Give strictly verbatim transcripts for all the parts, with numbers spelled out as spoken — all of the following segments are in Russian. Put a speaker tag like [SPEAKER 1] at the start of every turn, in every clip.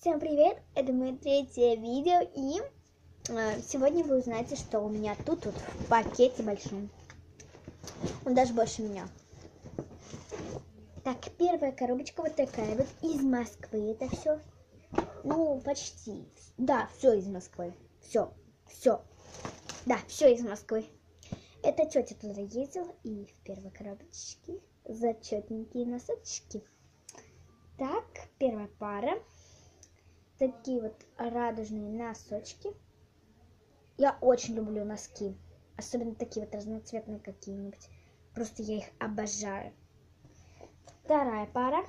[SPEAKER 1] Всем привет! Это мое третье видео, и э, сегодня вы узнаете, что у меня тут вот в пакете большом. Он даже больше меня. Так, первая коробочка вот такая вот из Москвы. Это все. Ну, почти. Да, все из Москвы. Все, все. Да, все из Москвы. Это тетя туда ездила, и в первой коробочке зачетненькие носочки. Так, первая пара. Такие вот радужные носочки. Я очень люблю носки. Особенно такие вот разноцветные какие-нибудь. Просто я их обожаю. Вторая пара.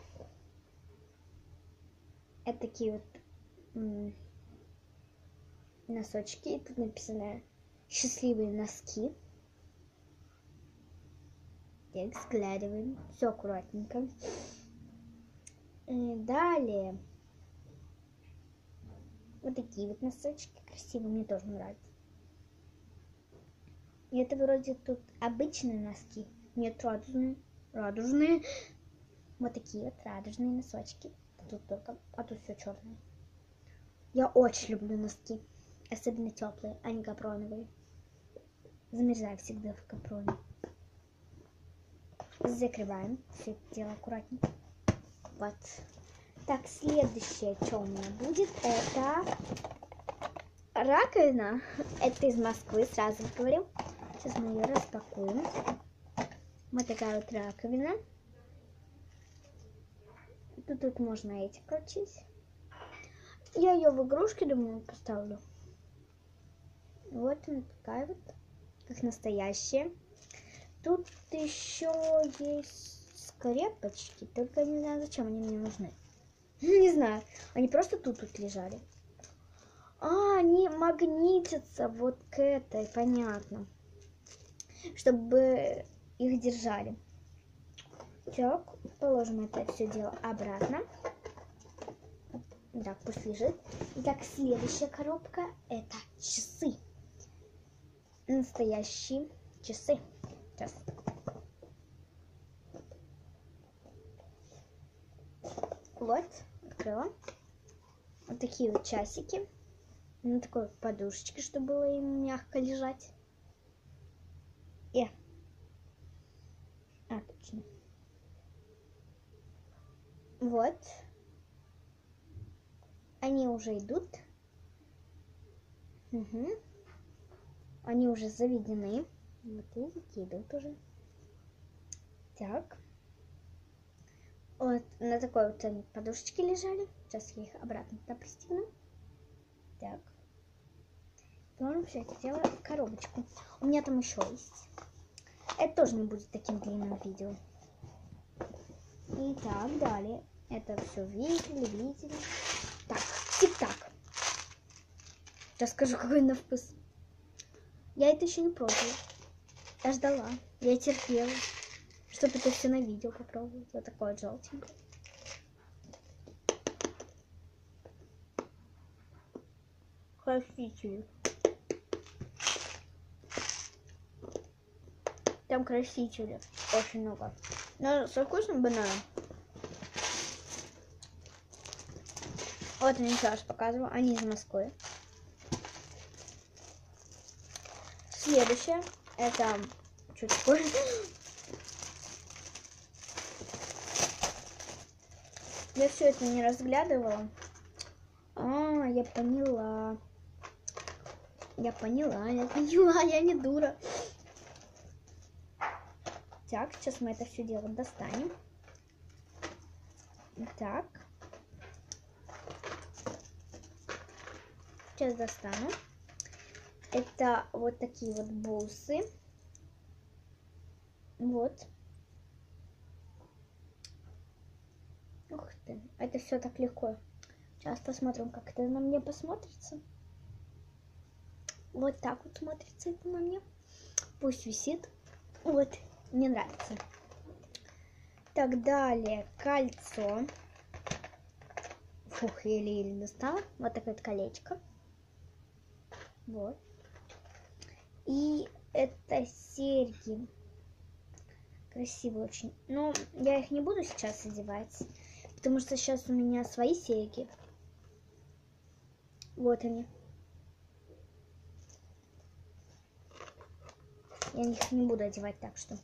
[SPEAKER 1] Это такие вот носочки. И тут написано «Счастливые носки». Так, складываем. Все аккуратненько. И далее. Вот такие вот носочки красивые, мне тоже нравятся. И это вроде тут обычные носки. Нет, радужные. Радужные. Вот такие вот радужные носочки. А тут только, а тут все черное. Я очень люблю носки. Особенно теплые, а не капроновые. Замерзаю всегда в капроне. Закрываем все это дело аккуратненько. Вот. Так, следующее, что у меня будет, это раковина. Это из Москвы, сразу говорю. Сейчас мы ее распакуем. Вот такая вот раковина. Тут, тут можно эти крутить. Я ее в игрушки, думаю, поставлю. Вот она такая вот, как настоящая. Тут еще есть скрепочки, только не знаю, зачем они мне нужны. Не знаю, они просто тут тут лежали. А, они магнитятся вот к этой, понятно. Чтобы их держали. Так, положим это все дело обратно. Так, пусть лежит. Итак, следующая коробка это часы. Настоящие часы. Сейчас. Вот, открыла. Вот такие вот часики. На такой подушечке, чтобы было им мягко лежать. И. Отлично. Вот. Они уже идут. Угу. Они уже заведены. Вот видите, идут уже. Так. Вот на такой вот они подушечке лежали. Сейчас я их обратно туда пристегну. Так. Положим все это дело в коробочку. У меня там еще есть. Это тоже не будет таким длинным видео. Итак, далее. Это все видели, видели. Так, тик-так. Сейчас скажу, какой на вкус. Я это еще не пробовала. Я ждала. Я терпела. Чтобы это все на видео попробовать. Вот такое вот желтенькое. Красители. Там красители. Очень много. Но со вкусным бананом. Вот я сейчас показываю. Они из Москвы. Следующее. Это... Что такое? Я все это не разглядывала. А, я поняла. Я поняла, я поняла, я не дура. Так, сейчас мы это все дело достанем. Так. Сейчас достану. Это вот такие вот бусы. Вот. Ух ты, это все так легко. Сейчас посмотрим, как это на мне посмотрится. Вот так вот смотрится это на мне. Пусть висит. Вот, мне нравится. Так, далее кольцо. Фух, еле-еле достала. Вот такое вот колечко. Вот. И это серьги. Красивые очень. Но я их не буду сейчас одевать. Потому что сейчас у меня свои серьги. Вот они. Я их не буду одевать, так что.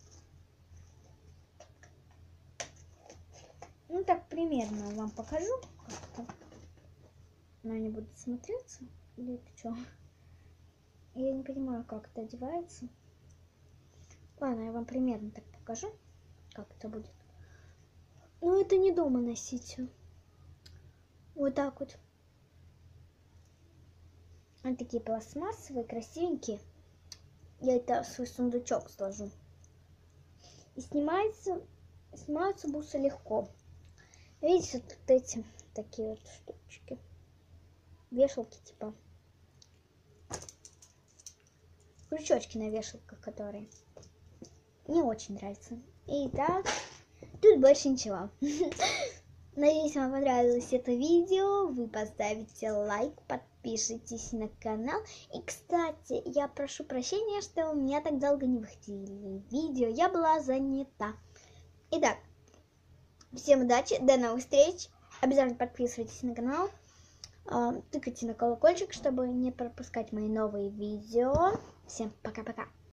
[SPEAKER 1] Ну, так примерно вам покажу как-то. Но они будут смотреться. Или это что? Я не понимаю, как это одевается. Ладно, я вам примерно так покажу, как это будет. Ну, это не дома носить. Вот так вот. Они такие пластмассовые, красивенькие. Я это в свой сундучок сложу. И снимается, снимаются бусы легко. Видите, вот эти такие вот штучки. Вешалки типа. Крючочки на вешалках, которые не очень нравятся. Итак, тут больше ничего. Надеюсь, вам понравилось это видео. Вы поставите лайк, подпишитесь на канал. И, кстати, я прошу прощения, что у меня так долго не выходили видео. Я была занята. Итак, всем удачи, до новых встреч. Обязательно подписывайтесь на канал. Тыкайте на колокольчик, чтобы не пропускать мои новые видео. Всем пока-пока.